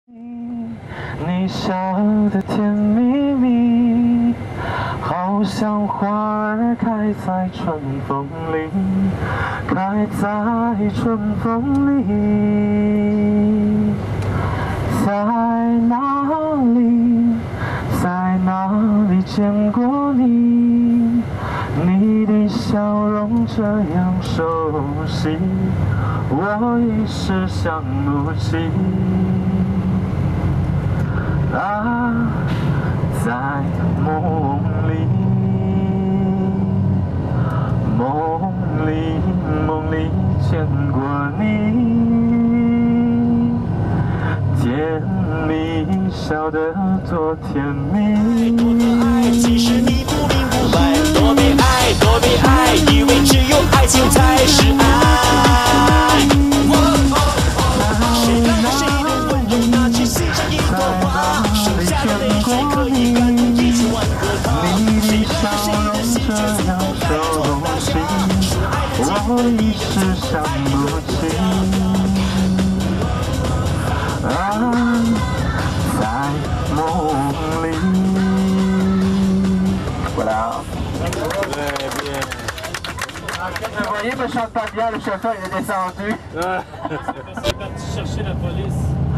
你笑的甜蜜蜜，好像花儿开在春风里，开在春风里。在哪里，在哪里见过你？你的笑容这样熟悉，我一时想不起。啊，在梦里，梦里，梦里见过你，见你笑得多甜蜜。 多可爱，其实你不明不白，多悲哀，多悲哀，以为只有爱情才是爱。谁爱谁的温柔，拿去细成一朵花，剩下的泪水可以感动10000万颗糖。谁爱谁的心却从不该做大傻，说爱的我一时想不起。啊，在梦里。Voilà. Vous voyez, me chante pas bien, le chauffeur il est descendu. C'est quand tu cherchais la police.